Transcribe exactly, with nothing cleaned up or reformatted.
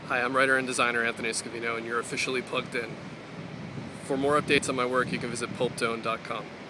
Hi, I'm writer and designer Anthony Schiavino, and you're officially plugged in. For more updates on my work, you can visit pulptone dot com.